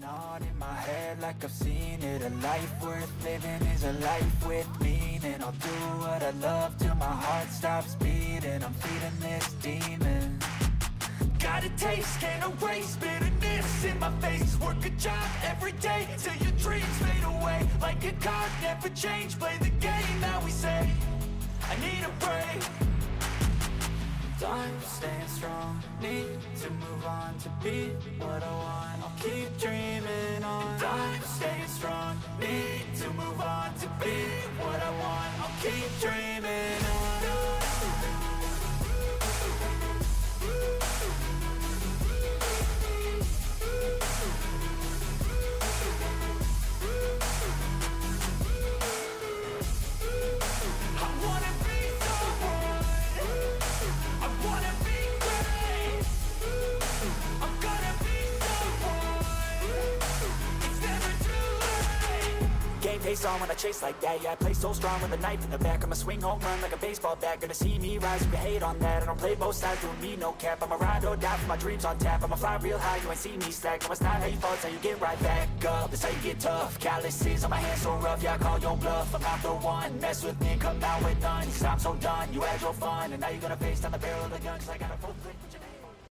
on in my head like I've seen it. A life worth living is a life with meaning. I'll do what I love till my heart stops beating. I'm feeding this demon. Got a taste, can't erase bitterness in my face. Work a job every day till your dreams fade away. Like a card, never change, play the game that we say. I need a break. I'm staying strong, need to move on to be what I want. I'll keep dreaming on. I'm staying strong, need to move on to be what I want. I'll keep dreaming on. Face on when I chase like that. Yeah, I play so strong with a knife in the back. I'ma swing home run like a baseball bat. Gonna see me rise, you can hate on that. I don't play both sides, doing me no cap. I'ma ride or die for my dreams on tap. I'ma fly real high, you ain't see me slack. No, it's not how you fall, it's how you get right back up. That's how you get tough. Calluses on my hands so rough, yeah, I call your bluff. I'm not the one, mess with me and come out with none. Cause I'm so done, you had your fun, and now you're gonna face down the barrel of the gun. Cause I got a full clip with your name.